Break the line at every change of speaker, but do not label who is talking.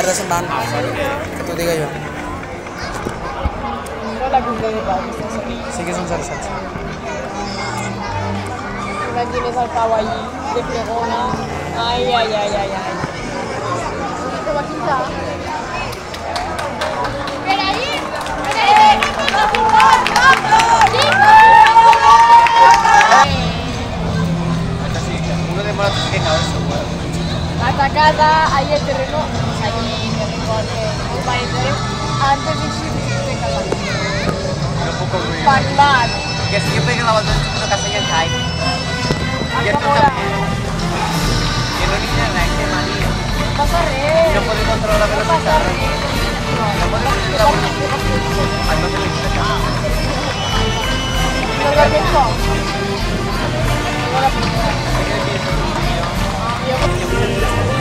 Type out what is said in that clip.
merda se'n van. Que t'ho diga jo.
No la punta de pau, aquesta seria.
Sí que és un 0-7.
Imagines el Pau allí, de fregona. Ai, ai, ai, ai, ai. Com aquí està? Atacada, ahí el terreno, allí me recorre, antes de subir de casa. Parlar.
Que si yo pegué la volta en una casa y el cae. Y esto también. Que no ni de recte, manía.
No pasa res.
No puede controlar la velocidad. No puede controlar la velocidad. Ay, no se le quita nada.
¿No lo has visto? No lo has visto.